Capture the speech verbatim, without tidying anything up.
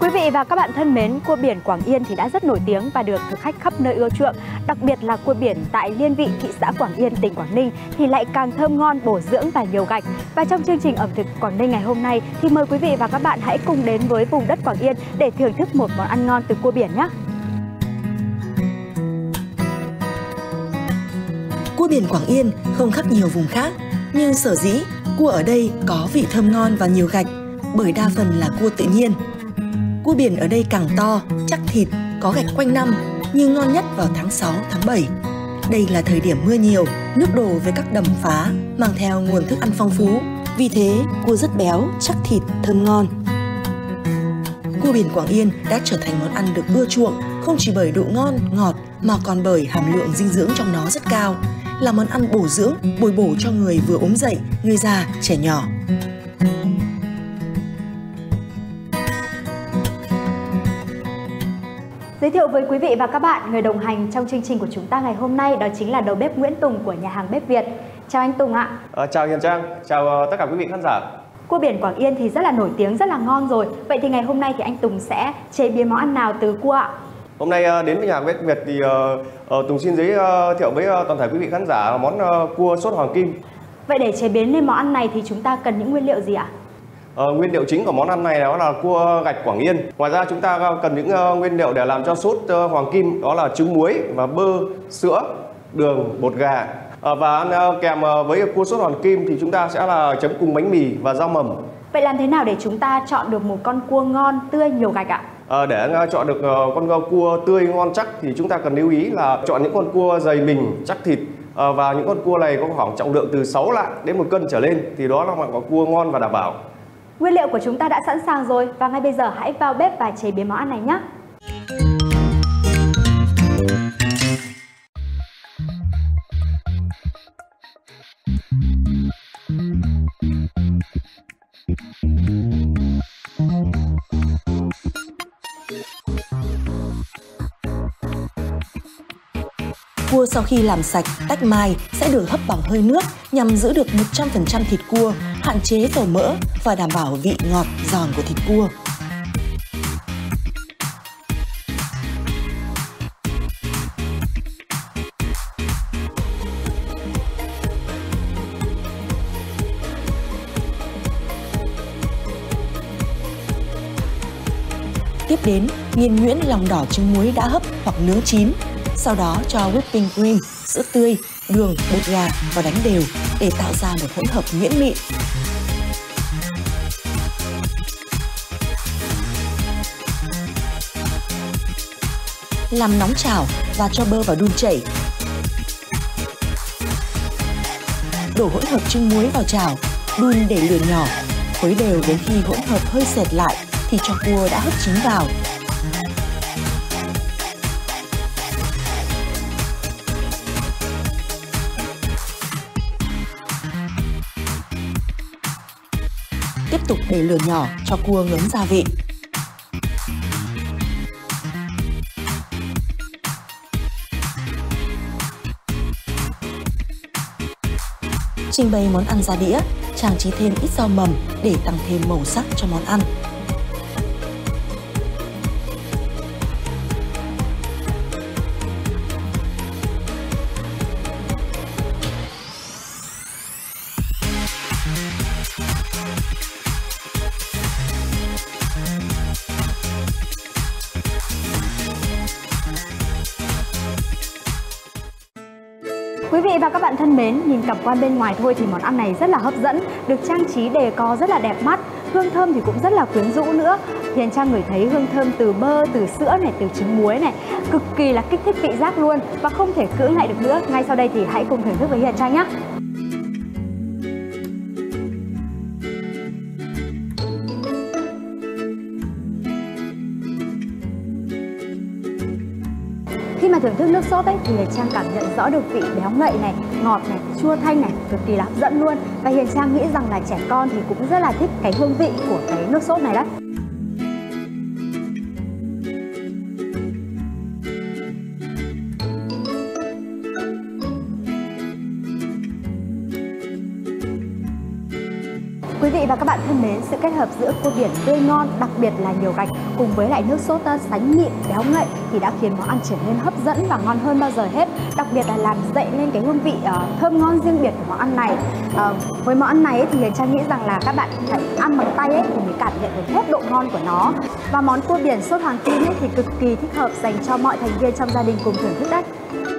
Quý vị và các bạn thân mến, cua biển Quảng Yên thì đã rất nổi tiếng và được thực khách khắp nơi ưa chuộng. Đặc biệt là cua biển tại Liên Vị, thị xã Quảng Yên, tỉnh Quảng Ninh thì lại càng thơm ngon, bổ dưỡng và nhiều gạch. Và trong chương trình ẩm thực Quảng Ninh ngày hôm nay thì mời quý vị và các bạn hãy cùng đến với vùng đất Quảng Yên để thưởng thức một món ăn ngon từ cua biển nhé. Cua biển Quảng Yên không khác nhiều vùng khác, nhưng sở dĩ cua ở đây có vị thơm ngon và nhiều gạch bởi đa phần là cua tự nhiên. Cua biển ở đây càng to, chắc thịt, có gạch quanh năm, nhưng ngon nhất vào tháng sáu, tháng bảy. Đây là thời điểm mưa nhiều, nước đổ về các đầm phá, mang theo nguồn thức ăn phong phú. Vì thế, cua rất béo, chắc thịt, thơm ngon. Cua biển Quảng Yên đã trở thành món ăn được ưa chuộng, không chỉ bởi độ ngon, ngọt, mà còn bởi hàm lượng dinh dưỡng trong nó rất cao. Là món ăn bổ dưỡng, bồi bổ cho người vừa ốm dậy, người già, trẻ nhỏ. Giới thiệu với quý vị và các bạn, người đồng hành trong chương trình của chúng ta ngày hôm nay đó chính là đầu bếp Nguyễn Tùng của nhà hàng Bếp Việt. Chào anh Tùng ạ. À, chào Hiền Trang, chào uh, tất cả quý vị khán giả. Cua biển Quảng Yên thì rất là nổi tiếng, rất là ngon rồi. Vậy thì ngày hôm nay thì anh Tùng sẽ chế biến món ăn nào từ cua ạ? Hôm nay uh, đến với nhà hàng Bếp Việt thì uh, uh, Tùng xin giới uh, thiệu với uh, toàn thể quý vị khán giả món uh, cua sốt hoàng kim. Vậy để chế biến nên món ăn này thì chúng ta cần những nguyên liệu gì ạ? Uh, nguyên liệu chính của món ăn này đó là cua gạch Quảng Yên. Ngoài ra chúng ta cần những uh, nguyên liệu để làm cho sốt uh, hoàng kim, đó là trứng muối và bơ, sữa, đường, bột gà. Uh, và ăn uh, kèm uh, với cua sốt hoàng kim thì chúng ta sẽ là chấm cùng bánh mì và rau mầm. Vậy làm thế nào để chúng ta chọn được một con cua ngon, tươi, nhiều gạch ạ? À, để uh, chọn được uh, con cua tươi, ngon, chắc thì chúng ta cần lưu ý là chọn những con cua dày mình, chắc thịt. Uh, và những con cua này có khoảng trọng lượng từ sáu lạng đến một cân trở lên thì đó là loại con cua ngon và đảm bảo. Nguyên liệu của chúng ta đã sẵn sàng rồi và ngay bây giờ hãy vào bếp và chế biến món ăn này nhé. Cua sau khi làm sạch, tách mai sẽ được hấp bằng hơi nước nhằm giữ được một trăm phần trăm thịt cua, hạn chế dầu mỡ và đảm bảo vị ngọt, giòn của thịt cua. Tiếp đến, nghiền nhuyễn lòng đỏ trứng muối đã hấp hoặc nướng chín. Sau đó cho whipping cream, sữa tươi, đường, bột gà và đánh đều để tạo ra một hỗn hợp nhuyễn mịn. Làm nóng chảo và cho bơ vào đun chảy. Đổ hỗn hợp trứng muối vào chảo, đun để lửa nhỏ, khuấy đều đến khi hỗn hợp hơi sệt lại thì cho cua đã hấp chín vào. Tiếp tục để lửa nhỏ cho cua ngấm gia vị. Trình bày món ăn ra đĩa, trang trí thêm ít rau mầm để tăng thêm màu sắc cho món ăn. Quý vị và các bạn thân mến, nhìn cảm quan bên ngoài thôi thì món ăn này rất là hấp dẫn, được trang trí đề co rất là đẹp mắt, hương thơm thì cũng rất là quyến rũ nữa. Hiền Trang ngửi thấy hương thơm từ bơ, từ sữa này, từ trứng muối này, cực kỳ là kích thích vị giác luôn và không thể cưỡng lại được nữa. Ngay sau đây thì hãy cùng thưởng thức với Hiền Trang nhé. Khi mà thưởng thức nước sốt ấy, thì Hiền Trang cảm nhận rõ được vị béo ngậy này, ngọt này, chua thanh này, cực kỳ là hấp dẫn luôn. Và Hiền Trang nghĩ rằng là trẻ con thì cũng rất là thích cái hương vị của cái nước sốt này đấy. Quý vị và các bạn thân mến, sự kết hợp giữa cua biển tươi ngon, đặc biệt là nhiều gạch cùng với lại nước sốt sánh mịn, béo ngậy thì đã khiến món ăn trở nên hấp dẫn và ngon hơn bao giờ hết. Đặc biệt là làm dậy lên cái hương vị uh, thơm ngon riêng biệt của món ăn này. Uh, với món ăn này ấy, thì Huyền Trang nghĩ rằng là các bạn phải ăn bằng tay ấy, thì mới cảm nhận được hết độ ngon của nó. Và món cua biển sốt hoàng kim ấy, thì cực kỳ thích hợp dành cho mọi thành viên trong gia đình cùng thưởng thức đấy.